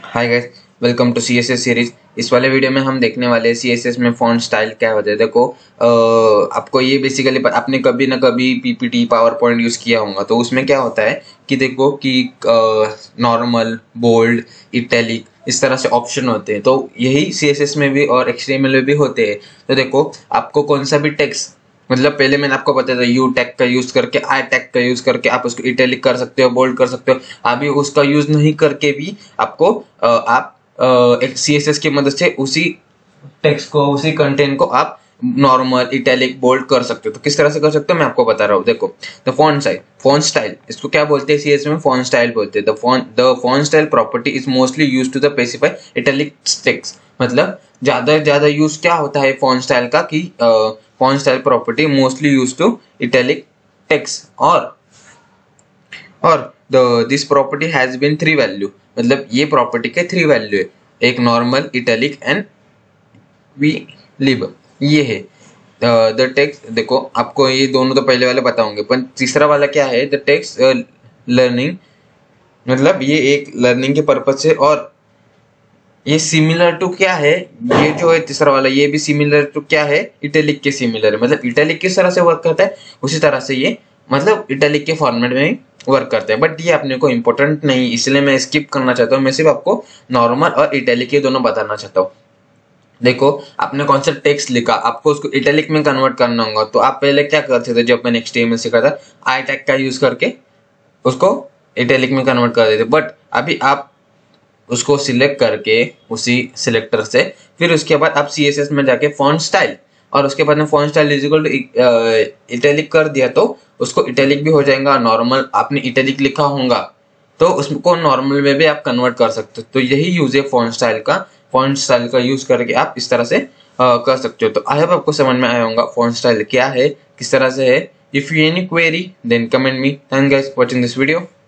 Hi guys, welcome to CSS series. इस वाले video में हम देखने वाले हैं सीएसएस में फॉन्ट स्टाइल क्या होता है। देखो आपको ये बेसिकली आपने कभी ना कभी पीपीटी पावर पॉइंट यूज किया होगा, तो उसमें क्या होता है कि देखो कि नॉर्मल, बोल्ड, इटैलिक इस तरह से ऑप्शन होते हैं। तो यही सीएसएस में भी और एचटीएमएल में भी होते हैं। तो देखो आपको कौन सा भी टेक्स्ट, मतलब पहले मैंने आपको बताया था यू टैग का यूज करके, आई टैग का यूज करके आप उसको इटैलिक कर सकते हो, बोल्ड कर सकते हो। अभी उसका यूज नहीं करके भी आपको आप एक सीएसएस की मदद से उसी टेक्स्ट को, उसी कंटेंट को आप नॉर्मल, इटैलिक, बोल्ड कर सकते हो। तो किस तरह से कर सकते हो मैं आपको बता रहा हूँ। देखो द फॉन्ट स्टाइल इसको क्या बोलते हैं सीएसएस में? फॉन्ट स्टाइल बोलते हैं। The font style property is mostly used to the specify italic text. मतलब ज्यादा यूज क्या होता है फॉन्ट स्टाइल का कि font style property mostly used to italic text और this property has been 3 value. मतलब ये प्रॉपर्टी के 3 वैल्यू है, एक नॉर्मल, इटैलिक एंड वी लिब। ये है द टेक्स्ट। देखो आपको ये दोनों तो पहले वाले बताऊंगे, पर तीसरा वाला क्या है? The text learning. मतलब ये एक लर्निंग के पर्पज से, और ये सिमिलर टू क्या है? ये जो है तीसरा वाला, ये भी सिमिलर टू क्या है? इटैलिक के सिमिलर है। मतलब इटैलिक किस तरह से वर्क करता है उसी तरह से ये, मतलब इटैलिक के फॉर्मेट में वर्क करते हैं। बट ये अपने को इंपॉर्टेंट नहीं, इसलिए मैं स्किप करना चाहता हूँ। मैं सिर्फ आपको नॉर्मल और इटैलिक ये दोनों बताना चाहता हूँ। देखो आपने कौन सा टेक्स्ट लिखा, आपको उसको इटैलिक में कन्वर्ट करना होगा। तो आप पहले क्या करते थे? जब मैंने एचटीएमएल सीखा था, आई टैग का यूज करके उसको इटैलिक में कन्वर्ट कर देते। बट अभी आप उसको सिलेक्ट करके उसी सिलेक्टर से, फिर उसके बाद आप सीएसएस में जाके फॉन्ट स्टाइल, और उसके बाद में font style is equal to italic कर दिया, तो उसको इटैलिक भी हो जाएगा। नॉर्मल आपने इटैलिक लिखा होगा तो उसको नॉर्मल में भी आप कन्वर्ट कर सकते हो। तो यही यूज है फॉन्ट स्टाइल का। फॉन्ट स्टाइल का यूज करके आप इस तरह से कर सकते हो। तो आई होप आपको समझ में आया होगा फॉन्ट स्टाइल क्या है, किस तरह से है। If you any query then comment me. Thank guys for watching this video.